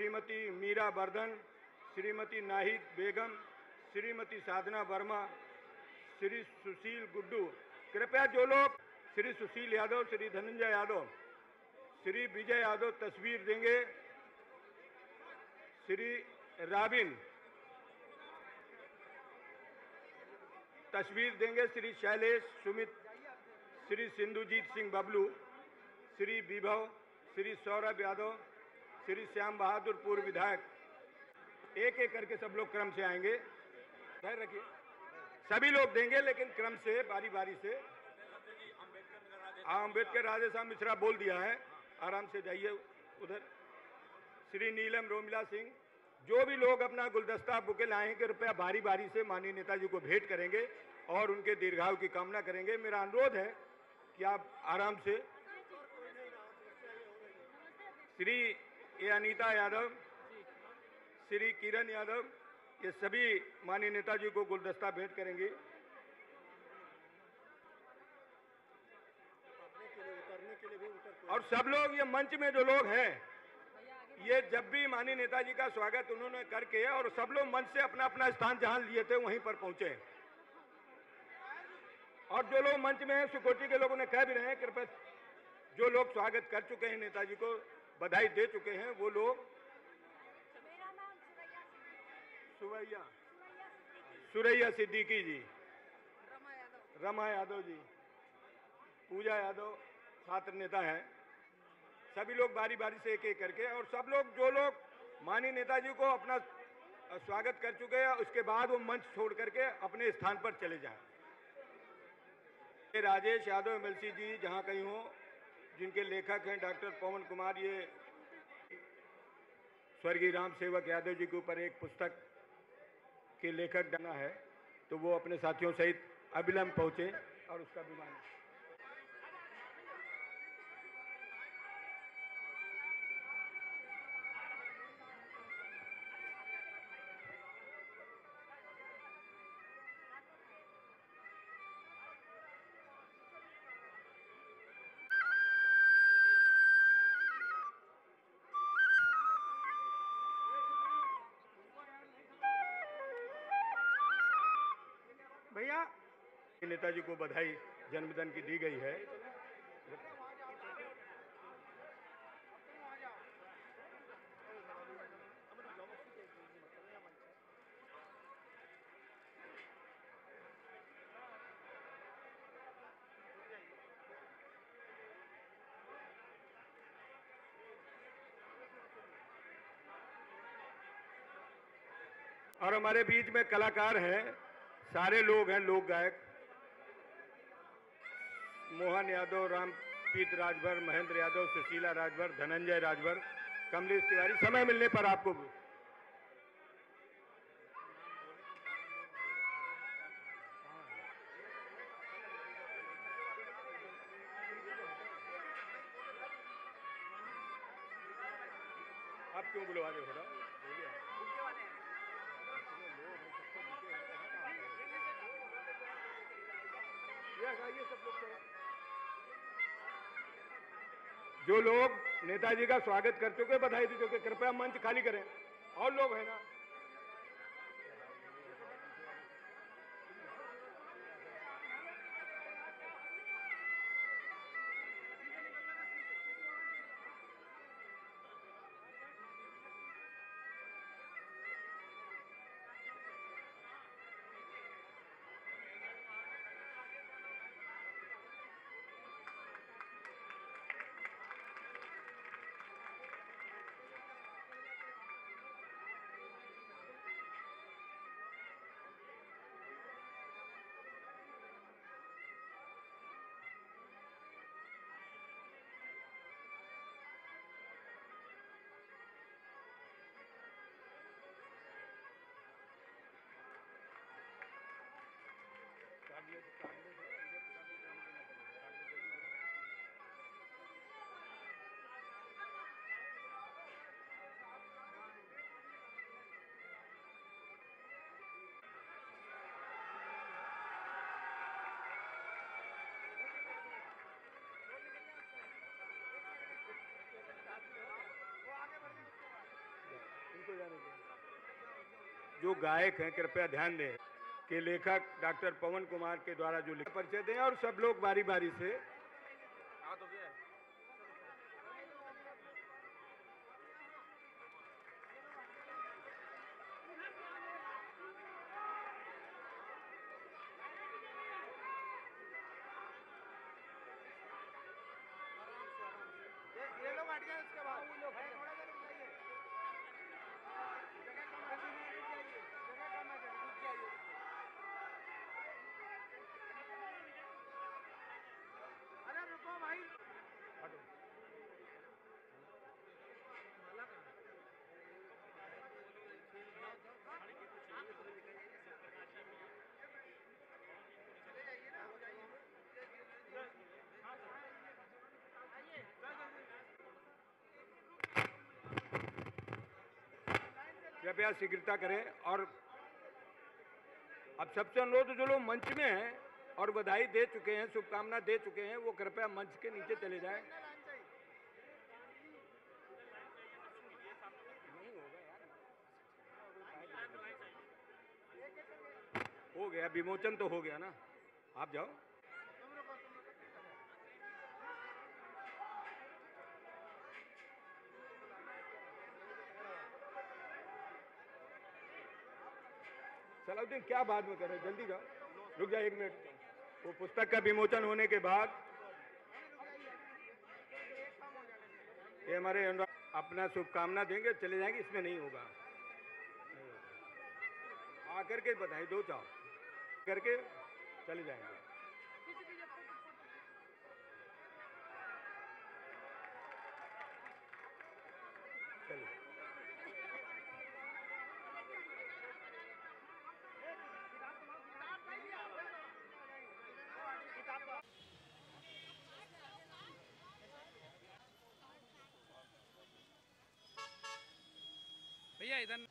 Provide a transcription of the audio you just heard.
श्रीमती मीरा वर्धन, श्रीमती नाहिद बेगम, श्रीमती साधना वर्मा, श्री सुशील गुड्डू। कृपया जो लोग श्री सुशील यादव, श्री धनंजय यादव, श्री विजय यादव तस्वीर देंगे, श्री राबिन तस्वीर देंगे, श्री शैलेश सुमित, श्री सिंधुजीत सिंह बबलू, श्री विभव, श्री सौरभ यादव, श्री श्याम बहादुर पूर्व विधायक। एक एक करके सब लोग क्रम से आएंगे। खैर रखिए, सभी लोग देंगे लेकिन क्रम से, बारी बारी से। अम्बेडकर राधे श्याम मिश्रा बोल दिया है, आराम से जाइए उधर। श्री नीलम रोमिला सिंह। जो भी लोग अपना गुलदस्ता बुके लाएं, कृपया बारी बारी से माननीय नेताजी को भेंट करेंगे और उनके दीर्घायु की कामना करेंगे। मेरा अनुरोध है कि आप आराम से। श्री ए अनीता यादव, श्री किरण यादव, ये सभी माननीय नेताजी को गुलदस्ता भेंट करेंगे। और सब लोग, ये मंच में जो लोग हैं, ये जब भी माननीय नेताजी का स्वागत उन्होंने करके और सब लोग मंच से अपना अपना स्थान जहां लिए थे वहीं पर पहुंचे। और जो लोग मंच में हैं, सिक्योरिटी के लोगों ने कह भी रहे हैं, कृपया जो लोग स्वागत कर चुके हैं, नेताजी को बधाई दे चुके हैं, वो लोग। सुरैया सिद्दीकी जी, रमा यादव जी, पूजा यादव छात्र नेता है। सभी लोग बारी बारी से एक एक करके, और सब लोग जो लोग माननीय नेताजी को अपना स्वागत कर चुके हैं, उसके बाद वो मंच छोड़ करके अपने स्थान पर चले जाएं। राजेश यादव एमएलसी जी जहां कहीं हो, जिनके लेखक हैं डॉक्टर पवन कुमार, ये स्वर्गीय राम सेवक यादव जी के ऊपर एक पुस्तक के लेखक बना है, तो वो अपने साथियों सहित अविलंब पहुंचे और उसका विमान। भैया नेताजी को बधाई जन्मदिन की दी गई है। और हमारे बीच में कलाकार हैं, सारे लोग हैं, लोक गायक मोहन यादव, रामप्रीत राजभर, महेंद्र यादव, सुशीला राजभर, धनंजय राजभर, कमलेश तिवारी। समय मिलने पर आपको आप क्यों बुलवा दे थोड़ा। जो लोग नेताजी का स्वागत कर चुके, बधाई दे चुके, कृपया मंच खाली करें। और लोग हैं ना, इसको जाने दें। जो गायक हैं कृपया ध्यान दें कि लेखक डॉक्टर पवन कुमार के द्वारा जो परिचय दें और सब लोग बारी बारी से। ये लोग हट गए, उसके बाद वो लोग थोड़ा सा रुक जाइए, जगह कम है, जगह कम है, रुक जाइए। अरे रुको भाई, कृपया शीघ्रता करें। और अब सबसे अनुरोध, जो लोग मंच में हैं और बधाई दे चुके हैं, शुभकामना दे चुके हैं, वो कृपया मंच के नीचे चले जाएं। हो गया विमोचन, तो हो गया ना, आप जाओ। सलाउद्दीन क्या बाद में करें, जल्दी जाओ, रुक जाए 1 मिनट। वो पुस्तक का विमोचन होने के बाद ये हमारे अपना शुभकामना देंगे, चले जाएंगे, इसमें नहीं होगा। आकर के बधाई दो, चाहो करके चले जाएंगे। चलिए भैया इधर